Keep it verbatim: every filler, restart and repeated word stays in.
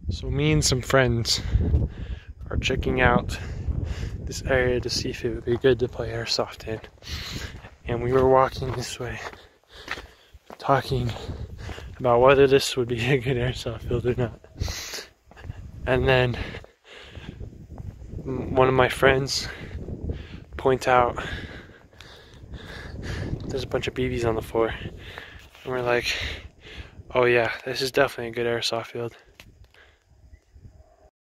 So me and some friends are checking out this area to see if it would be good to play airsoft in. And we were walking this way, talking about whether this would be a good airsoft field or not. And then one of my friends points out there's a bunch of B Bs on the floor. And we're like, oh yeah, this is definitely a good airsoft field.